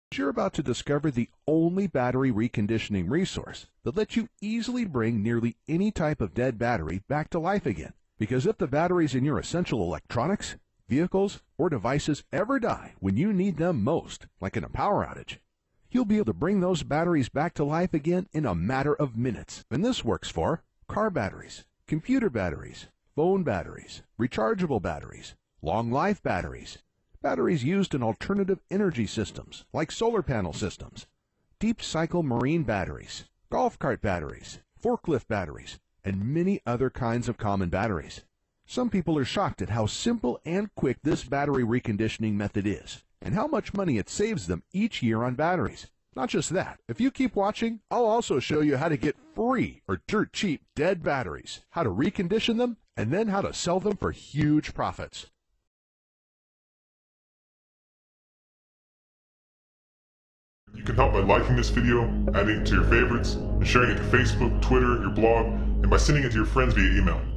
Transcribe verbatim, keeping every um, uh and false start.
You're about to discover the only battery reconditioning resource that lets you easily bring nearly any type of dead battery back to life again. Because if the batteries in your essential electronics, vehicles, or devices ever die when you need them most, like in a power outage, you'll be able to bring those batteries back to life again in a matter of minutes. And this works for car batteries, computer batteries, phone batteries, rechargeable batteries, long life batteries, batteries used in alternative energy systems like solar panel systems, deep cycle marine batteries, golf cart batteries, forklift batteries, and many other kinds of common batteries. Some people are shocked at how simple and quick this battery reconditioning method is, and how much money it saves them each year on batteries. Not just that, if you keep watching, I'll also show you how to get free or dirt cheap dead batteries, how to recondition them, and then how to sell them for huge profits. You can help by liking this video, adding it to your favorites, and sharing it to Facebook, Twitter, your blog, and by sending it to your friends via email.